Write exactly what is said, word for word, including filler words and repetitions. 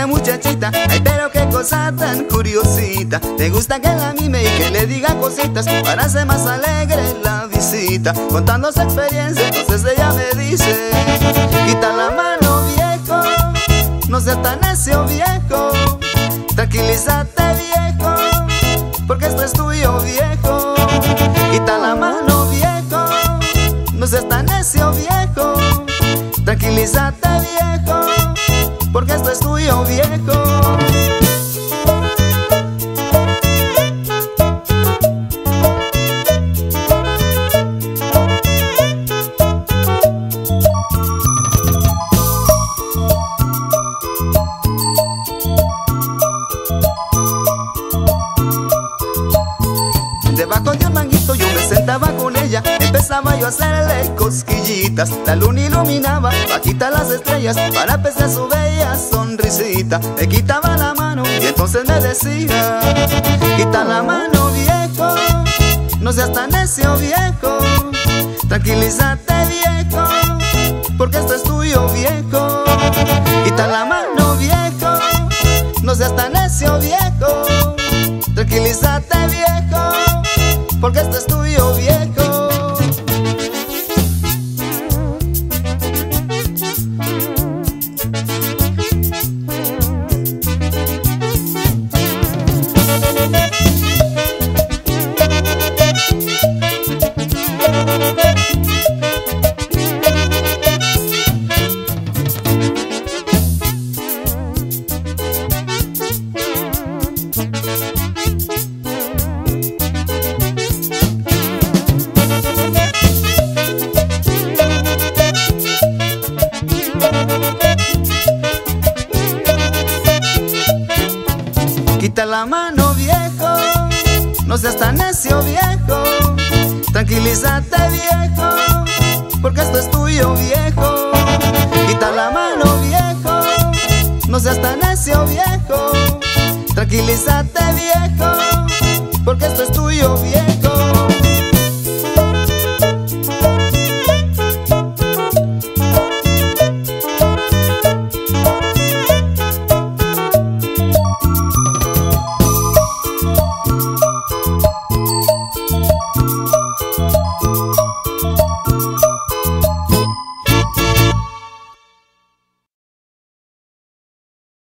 muchachita, ay pero qué cosa tan curiosita. Te gusta que la mime y que le diga cositas para hacer más alegre la visita. Contando su experiencia, entonces ella me dice: quita la mano viejo, no seas tan necio viejo. Tranquilízate viejo, porque esto es tuyo viejo. Quita la mano viejo, no seas tan necio viejo. Tranquilízate viejo, porque esto es tuyo viejo. Debajo de un manguito yo me sentaba con ella, empezaba yo a hacerle cosquillitas. La luna iluminaba bajita las estrellas para apreciar su bella sonrisita. Le quitaba la mano y entonces me decía: quita la mano viejo, no seas tan necio viejo. Tranquilízate viejo, porque esto es tuyo viejo. Quita la mano viejo, no seas tan necio viejo. Tranquilízate viejo, porque esto es tuyo viejo. Quita la mano viejo, no seas tan necio viejo. Tranquilízate viejo, porque esto es tuyo viejo. Quita la mano viejo, no seas tan necio viejo. Tranquilízate viejo, porque esto es tuyo viejo.